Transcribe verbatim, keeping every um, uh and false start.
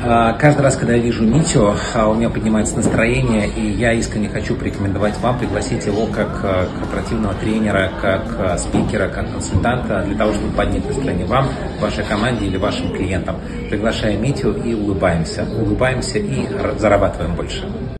Каждый раз, когда я вижу Митю, у меня поднимается настроение, и я искренне хочу порекомендовать вам пригласить его как корпоративного тренера, как спикера, как консультанта, для того, чтобы поднять настроение вам, вашей команде или вашим клиентам. Приглашаем Митю и улыбаемся. Улыбаемся и зарабатываем больше.